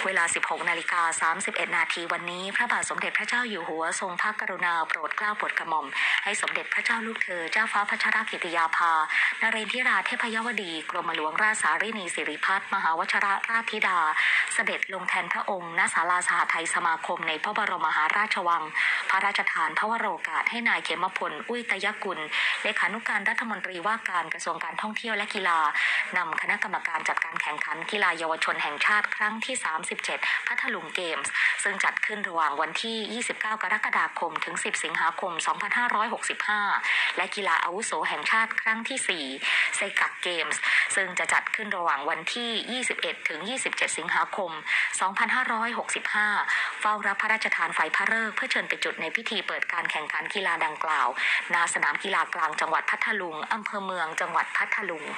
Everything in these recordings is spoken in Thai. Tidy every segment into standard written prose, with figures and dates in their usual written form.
เวลา 16:31 นาทีวันนี้พระบาทสมเด็จพระเจ้าอยู่หัวทรงพระกรุณาโปรดเกล้าโปรดกระหม่อมให้สมเด็จพระเจ้าลูกเธอเจ้าฟ้าพัชรกิติยาภานเรนทิราเทพยวดีกรมหลวงราชสารินีสิริพัฒน์มหาวชิรราชธิดาเสด็จลงแทนพระองค์ณศาลาสหไทยสมาคมในพระบรมมหาราชวังพระราชทานพระวโรกาสให้นายเขมพลอุ้ยตยกุลเลขานุการรัฐมนตรีว่าการกระทรวงการท่องเที่ยวและกีฬานำคณะกรรมการจัดการแข่งขันกีฬาเยาวชนแห่งชาติครั้งที่ 37 พัทลุงเกมส์ซึ่งจัดขึ้นระหว่างวันที่ 29 กรกฎาคมถึง 10 สิงหาคม 2565 และกีฬาอาวุโสแห่งชาติครั้งที่ 4 ไซกักเกมส์ซึ่งจะจัดขึ้นระหว่างวันที่ 21 ถึง 27 สิงหาคม 2565 เฝ้ารับพระราชทานไฟพระฤกษ์เพื่อเชิญไปจุดในพิธีเปิดการแข่งขันกีฬาดังกล่าวณสนามกีฬากลางจังหวัดพัทลุงอำเภอเมืองจังหวัดพัทลุง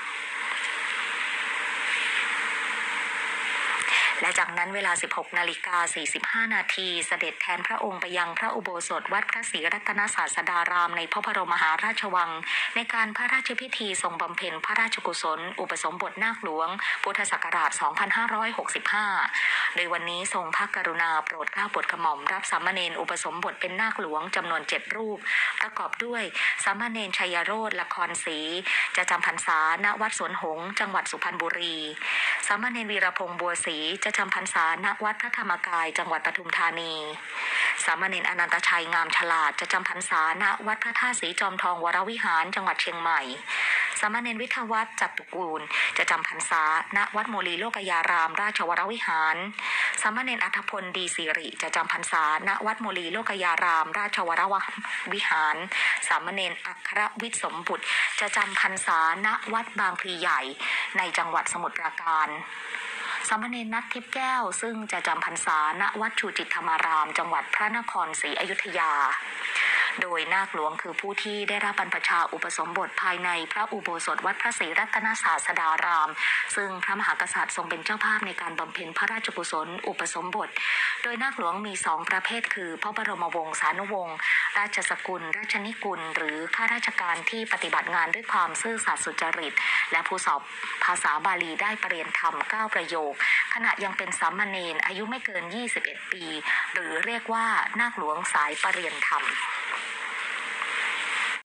และจากนั้นเวลา 16:45 นาทีเสด็จแทนพระองค์ไปยังพระอุโบสถวัดพระศรีรัตนศาสดารามในพระบรมมหาราชวังในการพระราชพิธีทรงบำเพ็ญพระราชกุศลอุปสมบทนาคหลวงพุทธศักราช 2565 โดยวันนี้ทรงพระกรุณาโปรดเกล้าโปรดกระหม่อมรับสามเณรอุปสมบทเป็นนาคหลวงจำนวน 7 รูปประกอบด้วยสามเณรชัยโรจน์ละครศรีจะจำพรรษาณวัดสวนหงส์จังหวัดสุพรรณบุรีสามเณรวีรพงษ์บัวศรีจะจำพรรษาณวัดพระธรรมกายจังหวัดปทุมธานีสามเณรอนันตชัยงามฉลาดจะจำพรรษาณวัดพระธาตุศรีจอมทองวรวิหารจังหวัดเชียงใหม่สามเณรวิทยวัฒน์จัตุกูลจะจำพรรษาณวัดโมลีโลกยารามราชวรวิหารสามเณรอัธพลดีสิริจะจำพรรษาณวัดโมลีโลกยารามราชวรวิหารสามเณรอัครวิทย์สมบุตรจะจำพรรษาณวัดบางพลีใหญ่ในจังหวัดสมุทรปราการสามเณรนัททิพย์แก้วซึ่งจะจำพรรษาณวัดชูจิตธรรมารามจังหวัดพระนครศรีอยุธยาโดยนาคหลวงคือผู้ที่ได้รับบรรพชาอุปสมบทภายในพระอุโบสถวัดพระศรีรัตนศาสดารามซึ่งพระมหากษัตริย์ทรงเป็นเจ้าภาพในการบำเพ็ญพระราชกุศลอุปสมบทโดยนาคหลวงมี2ประเภทคือพระบรมวงศานุวงศ์ราชสกุลราชนิกุลหรือข้าราชการที่ปฏิบัติงานด้วยความซื่อสัตย์สุจริตและผู้สอบภาษาบาลีได้ประเรียนธรรม9ประโยคขณะยังเป็นสามเณรอายุไม่เกิน21 ปีหรือเรียกว่านาคหลวงสายประเรียนธรรม